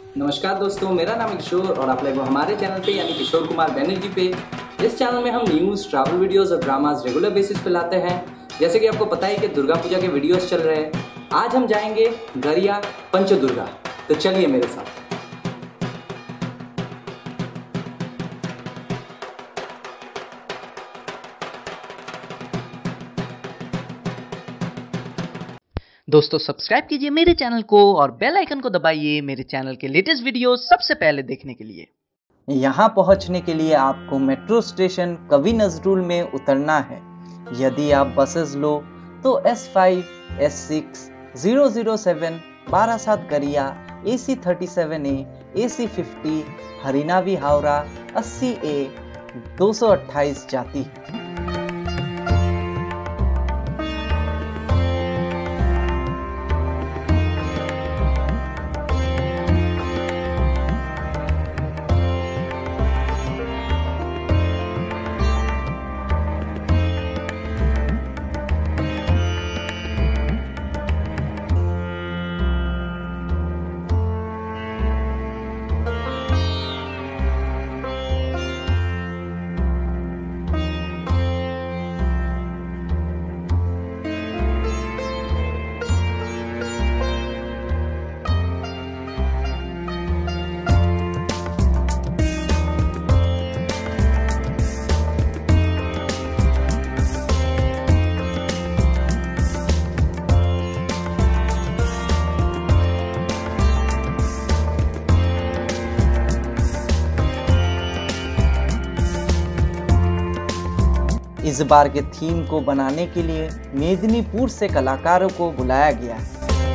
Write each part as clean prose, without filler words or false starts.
नमस्कार दोस्तों, मेरा नाम है किशोर और आप लोग हमारे चैनल पे यानी किशोर कुमार बैनर्जी पे। इस चैनल में हम न्यूज़, ट्रैवल वीडियोस और ड्रामास रेगुलर बेसिस पे लाते हैं। जैसे कि आपको पता है कि दुर्गा पूजा के वीडियोस चल रहे हैं। आज हम जाएंगे गरिया पंच दुर्गा, तो चलिए मेरे साथ। दोस्तों सब्सक्राइब कीजिए मेरे चैनल को और बेल आइकन को दबाइए मेरे चैनल के लेटेस्ट वीडियो सबसे पहले देखने के लिए। यहाँ पहुँचने के लिए आपको मेट्रो स्टेशन कवि नजरुल में उतरना है। यदि आप बसेस लो तो S5, S6, 007, बारासात गरिया, AC 37A, AC 50, हरिनावी Howrah 80A 228 जाती है। इस बार के थीम को बनाने के लिए मेदिनीपुर से कलाकारों को बुलाया गया है।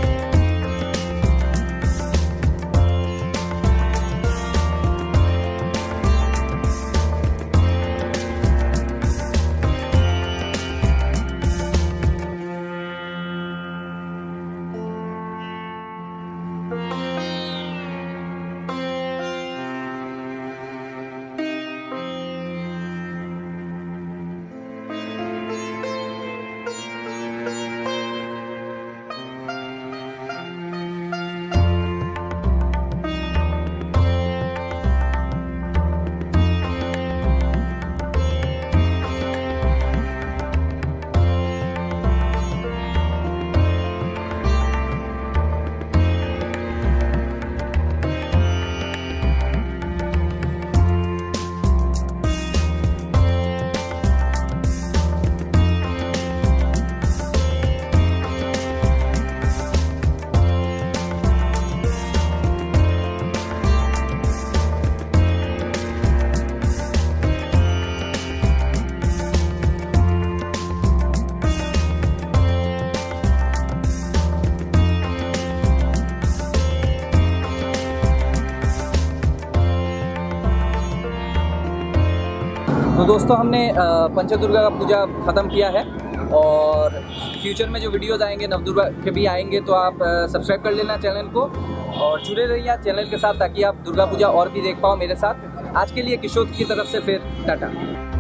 तो दोस्तों हमने पंच दुर्गा का पूजा ख़त्म किया है और फ्यूचर में जो वीडियोस आएंगे नवदुर्गा के भी आएंगे, तो आप सब्सक्राइब कर लेना चैनल को और जुड़े रहिए चैनल के साथ ताकि आप दुर्गा पूजा और भी देख पाओ मेरे साथ। आज के लिए किशोर की तरफ से फिर टाटा।